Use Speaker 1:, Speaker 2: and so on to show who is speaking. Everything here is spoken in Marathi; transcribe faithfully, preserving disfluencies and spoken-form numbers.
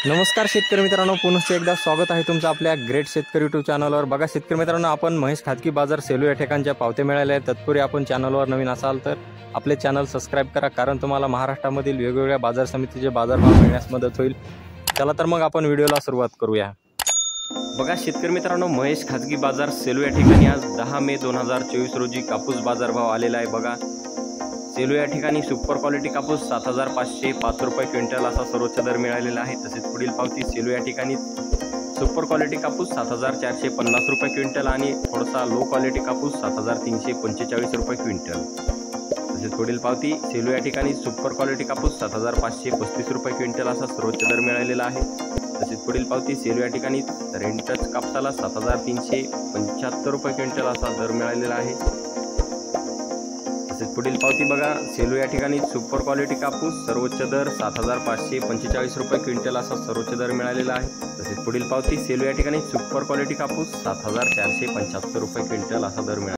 Speaker 1: नमस्कार शेतकरी मित्रांनो, पुनश्च एकदा स्वागत आहे तुमचं आपल्या ग्रेट शेतकरी यूट्यूब चॅनलवर। बघा शेतकरी मित्रांनो, आपण महेश खाजगी बाजार सेलू या ठिकाणच्या पावते मिळाले आहेत। तत्पूर्वी आपण चॅनलवर नवीन असाल तर आपले चॅनल सबस्क्राइब करा, कारण तुम्हाला महाराष्ट्रामधील वेगवेगळ्या बाजार समितीचे बाजारभाव मिळण्यास मदत होईल। चला तर मग आपण व्हिडिओला सुरुवात करूया। बघा शेतकरी मित्रांनो, महेश खाजगी बाजार सेलू या ठिकाणी आज दहा मे दोन हजार चोवीस रोजी कापूस बाजारभाव आलेला आहे। बघा सेलू या ठिकाणी सुपर क्वालिटी कापूस सात हजार पाचशे पाच रुपये क्विंटल असा सर्वोच्च दर मिळालेला आहे। तसेच पुढील पावती सेलू या ठिकाणी सुपर क्वालिटी कापूस सात हजार चारशे पन्नास रुपये क्विंटल आणि थोडासा लो क्वालिटी कापूस सात हजार तीनशे पंचेचाळीस रुपये क्विंटल। तसेच पुढील पावती सेलू या ठिकाणी सुपर क्वालिटी कापूस सात हजार पाचशे पस्तीस रुपये क्विंटल असा सर्वोच्च दर मिळालेला आहे। तसेच पुढील पावती सेलू या ठिकाणी रेंटच कापसाला सात हजार तीनशे पंच्याहत्तर रुपये क्विंटल असा दर मिळालेला आहे। तसेच पुढील पावती बघा सेलू या ठिकाणी सुपर क्वालिटी कापूस सर्वोच्च दर सात हजार पाचशे पंचेचाळीस रुपये क्विंटल असा सर्वोच्च दर मिळालेला आहे। तसेच पुढील पावती सेलू या ठिकाणी सुपर क्वालिटी कापूस सात हजार चारशे पंच्याहत्तर रुपये क्विंटल असा दर मिळाला।